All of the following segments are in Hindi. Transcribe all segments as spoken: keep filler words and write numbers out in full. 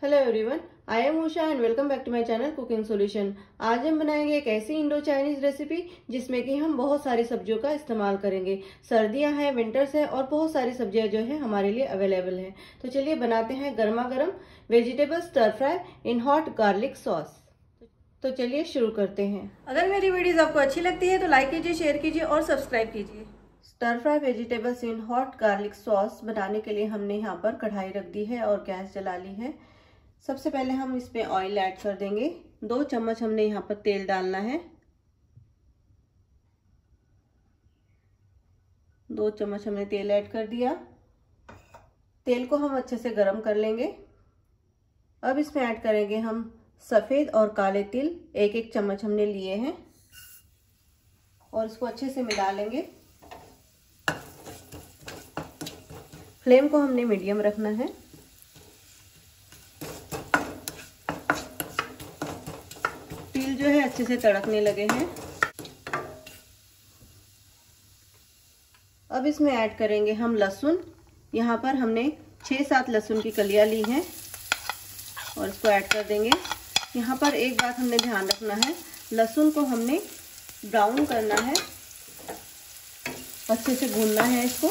Hello everyone, I am Usha and welcome back to my channel cooking solution. आज हम बनाएंगे एक ऐसी इंडो चाइनीज रेसिपी जिसमें कि हम बहुत सारी सब्जियों का इस्तेमाल करेंगे। सर्दियां हैं, विंटर्स है और बहुत सारी सब्जियां जो है हमारे लिए अवेलेबल हैं। तो चलिए बनाते हैं गर्मा गर्म vegetable stir fry in hot garlic sauce. तो चलिए शुरू करते हैं। अगर मेरी वीडियोस आपको अच्छी लगती है तो लाइक कीजिए, शेयर कीजिए और सब्सक्राइब कीजिए। Stir fry vegetables in hot garlic sauce बनाने के लिए हमने यहाँ पर कढ़ाई रख दी है और गैस जला ली है। सबसे पहले हम इसमें ऑयल ऐड कर देंगे। दो चम्मच हमने यहाँ पर तेल डालना है। दो चम्मच हमने तेल ऐड कर दिया। तेल को हम अच्छे से गरम कर लेंगे। अब इसमें ऐड करेंगे हम सफ़ेद और काले तिल, एक एक चम्मच हमने लिए हैं और इसको अच्छे से मिला लेंगे। फ्लेम को हमने मीडियम रखना है। तिल जो है अच्छे से तड़कने लगे हैं। अब इसमें ऐड करेंगे हम लहसुन। यहाँ पर हमने छः सात लहसुन की कलियां ली हैं और इसको ऐड कर देंगे। यहाँ पर एक बात हमने ध्यान रखना है, लहसुन को हमने ब्राउन करना है, अच्छे से भूनना है इसको।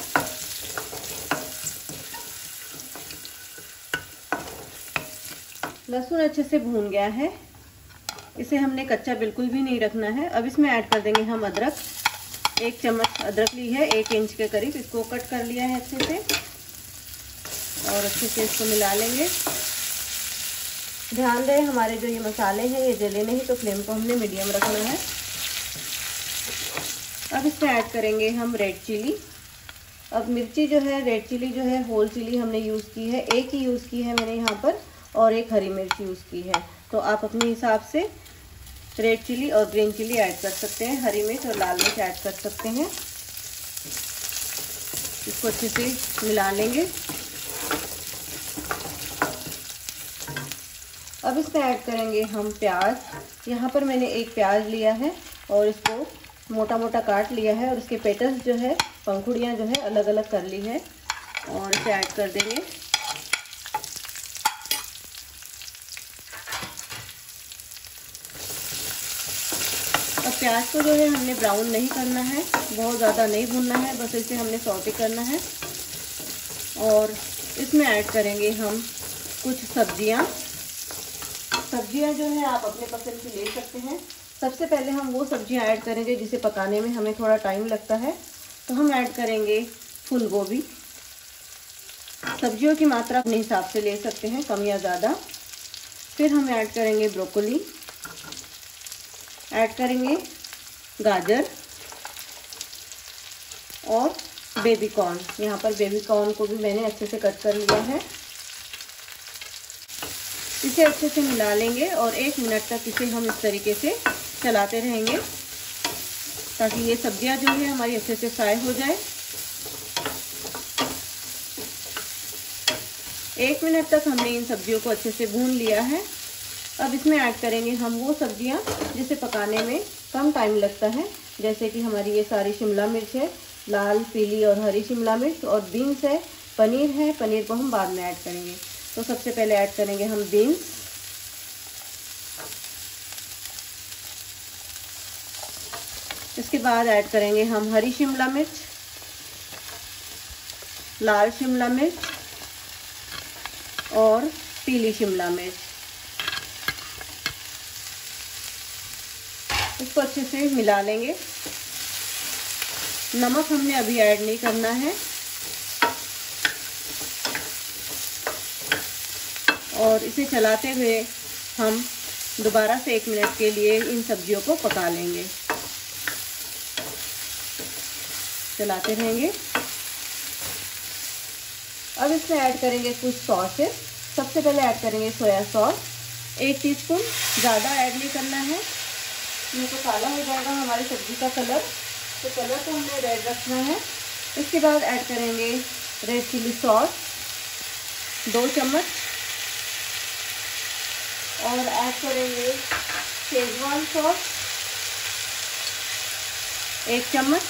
लहसुन अच्छे से भून गया है, इसे हमने कच्चा बिल्कुल भी नहीं रखना है। अब इसमें ऐड कर देंगे हम अदरक। एक चम्मच अदरक ली है, एक इंच के करीब। इसको कट कर लिया है अच्छे से और अच्छे से इसको मिला लेंगे। ध्यान दें हमारे जो ये मसाले हैं ये जले नहीं, तो फ्लेम को हमने मीडियम रखना है। अब इसमें ऐड करेंगे हम रेड चिली। अब मिर्ची जो है, रेड चिली जो है होल चिली हमने यूज़ की है, एक ही यूज़ की है मैंने यहाँ पर, और एक हरी मिर्च यूज़ की है। तो आप अपने हिसाब से रेड चिली और ग्रीन चिली ऐड कर सकते हैं, हरी मिर्च और लाल मिर्च ऐड कर सकते हैं। इसको अच्छे से मिला लेंगे। अब इसमें ऐड करेंगे हम प्याज। यहाँ पर मैंने एक प्याज लिया है और इसको मोटा मोटा काट लिया है और इसके पेटल्स जो है, पंखुड़ियाँ जो है अलग अलग कर ली है और इसे ऐड कर देंगे। अब प्याज को जो है हमने ब्राउन नहीं करना है, बहुत ज़्यादा नहीं भूनना है, बस इसे हमने सौटे करना है। और इसमें ऐड करेंगे हम कुछ सब्जियां। सब्जियां जो है आप अपने पसंद की ले सकते हैं। सबसे पहले हम वो सब्जियां ऐड करेंगे जिसे पकाने में हमें थोड़ा टाइम लगता है। तो हम ऐड करेंगे फूल गोभी। सब्जियों की मात्रा अपने हिसाब से ले सकते हैं, कम या ज़्यादा। फिर हम ऐड करेंगे ब्रोकोली, ऐड करेंगे गाजर और बेबी कॉर्न। यहाँ पर बेबी कॉर्न को भी मैंने अच्छे से कट कर लिया है। इसे अच्छे से मिला लेंगे और एक मिनट तक इसे हम इस तरीके से चलाते रहेंगे ताकि ये सब्जियां जो है हमारी अच्छे से फ्राई हो जाए। एक मिनट तक हमने इन सब्जियों को अच्छे से भून लिया है। अब इसमें ऐड करेंगे हम वो सब्जियां जिसे पकाने में कम टाइम लगता है, जैसे कि हमारी ये सारी शिमला मिर्च है, लाल, पीली और हरी शिमला मिर्च, और बीन्स है, पनीर है। पनीर को हम बाद में ऐड करेंगे। तो सबसे पहले ऐड करेंगे हम बीन्स। इसके बाद ऐड करेंगे हम हरी शिमला मिर्च, लाल शिमला मिर्च और पीली शिमला मिर्च। इसको अच्छे से मिला लेंगे। नमक हमने अभी ऐड नहीं करना है और इसे चलाते हुए हम दोबारा से एक मिनट के लिए इन सब्जियों को पका लेंगे। चलाते रहेंगे। अब इसमें ऐड करेंगे कुछ सॉसेस। सबसे पहले ऐड करेंगे सोया सॉस, एक टीस्पून। ज़्यादा ऐड नहीं करना है, ये तो काला हो जाएगा हमारी सब्जी का कलर, तो कलर को हमें रेड रखना है। इसके बाद ऐड करेंगे रेड चिली सॉस दो चम्मच और ऐड करेंगे शेजवान सॉस एक चम्मच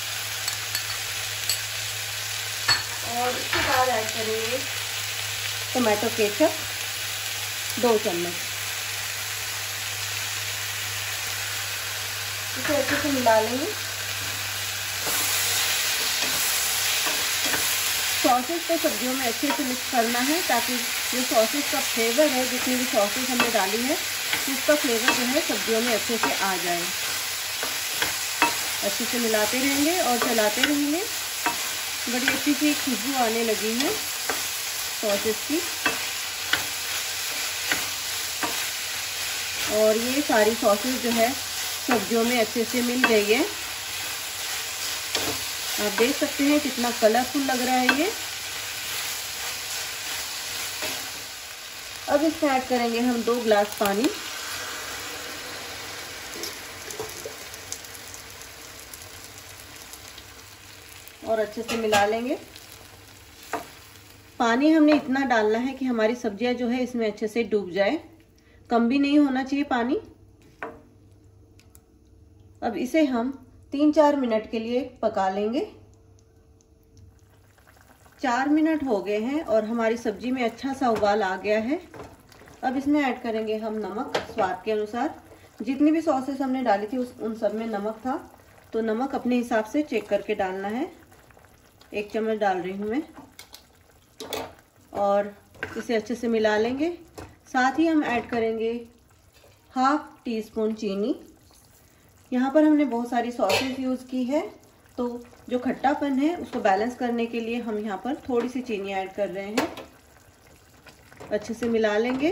और इसके बाद ऐड करेंगे टोमेटो केचप दो चम्मच। इसे अच्छे से मिला लेंगे। सॉसेस को सब्जियों में अच्छे से मिक्स करना है ताकि जो सॉसेस का फ्लेवर है, जितनी भी सॉसेस हमने डाली है, उसका फ्लेवर जो है सब्जियों में अच्छे से आ जाए। अच्छे से मिलाते रहेंगे और चलाते रहेंगे। बड़ी अच्छी सी खुशबू आने लगी है सॉसेस की। और ये सारी सॉसेस जो है सब्जियों में अच्छे से मिल गई है। आप देख सकते हैं कितना कलरफुल लग रहा है ये। अब इसमें ऐड करेंगे हम दो ग्लास पानी। और अच्छे से मिला लेंगे। पानी हमने इतना डालना है कि हमारी सब्जियां जो है इसमें अच्छे से डूब जाए, कम भी नहीं होना चाहिए पानी। अब इसे हम तीन चार मिनट के लिए पका लेंगे। चार मिनट हो गए हैं और हमारी सब्जी में अच्छा सा उबाल आ गया है। अब इसमें ऐड करेंगे हम नमक स्वाद के अनुसार। जितनी भी सॉसेस हमने डाली थी उस उन सब में नमक था, तो नमक अपने हिसाब से चेक करके डालना है। एक चम्मच डाल रही हूँ मैं। और इसे अच्छे से मिला लेंगे। साथ ही हम ऐड करेंगे हाफ टी स्पून चीनी। यहाँ पर हमने बहुत सारी सॉसेस यूज़ की है, तो जो खट्टापन है उसको बैलेंस करने के लिए हम यहाँ पर थोड़ी सी चीनी ऐड कर रहे हैं। अच्छे से मिला लेंगे।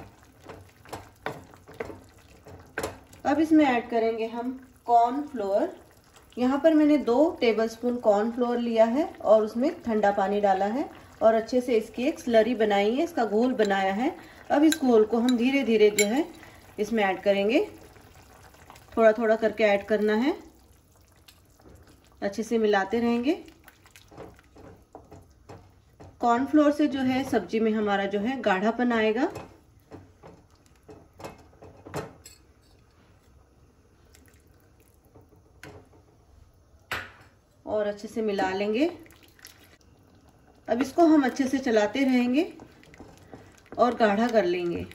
अब इसमें ऐड करेंगे हम कॉर्नफ्लोर। यहाँ पर मैंने दो टेबलस्पून कॉर्नफ्लोर लिया है और उसमें ठंडा पानी डाला है और अच्छे से इसकी एक स्लरी बनाई है, इसका घोल बनाया है। अब इस घोल को हम धीरे धीरे जो है इसमें ऐड करेंगे। थोड़ा थोड़ा करके ऐड करना है। अच्छे से मिलाते रहेंगे। कॉर्नफ्लोर से जो है सब्जी में हमारा जो है गाढ़ापन आएगा। और अच्छे से मिला लेंगे। अब इसको हम अच्छे से चलाते रहेंगे और गाढ़ा कर लेंगे।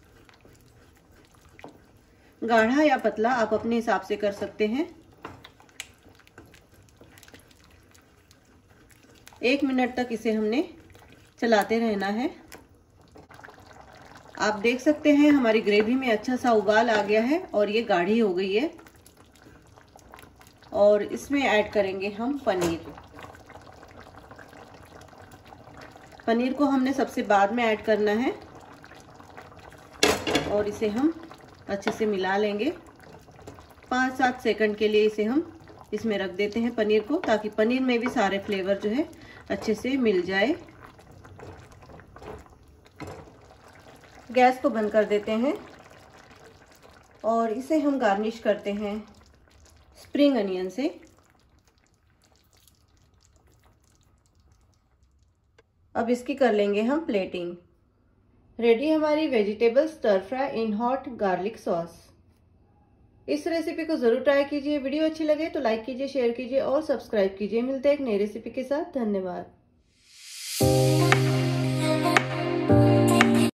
गाढ़ा या पतला आप अपने हिसाब से कर सकते हैं। एक मिनट तक इसे हमने चलाते रहना है। आप देख सकते हैं हमारी ग्रेवी में अच्छा सा उबाल आ गया है और ये गाढ़ी हो गई है। और इसमें ऐड करेंगे हम पनीर। पनीर को हमने सबसे बाद में ऐड करना है और इसे हम अच्छे से मिला लेंगे। पाँच सात सेकंड के लिए इसे हम इसमें रख देते हैं पनीर को, ताकि पनीर में भी सारे फ्लेवर जो है अच्छे से मिल जाए। गैस को बंद कर देते हैं और इसे हम गार्निश करते हैं स्प्रिंग अनियन से। अब इसकी कर लेंगे हम प्लेटिंग। रेडी हमारी vegetable stir fry in hot garlic sauce. इस रेसिपी को जरूर ट्राई कीजिए। वीडियो अच्छी लगे तो लाइक कीजिए, शेयर कीजिए और सब्सक्राइब कीजिए। मिलते हैं एक नई रेसिपी के साथ। धन्यवाद।